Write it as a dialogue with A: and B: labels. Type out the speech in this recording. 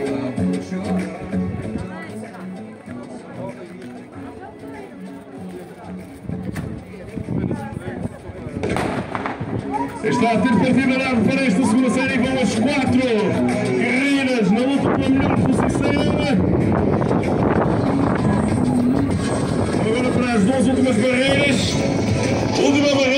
A: Está a ter partida larga para esta segunda série, vão as 4 guerreiras na luta pela melhor posição. Agora para as 2 últimas barreiras. Última barreira.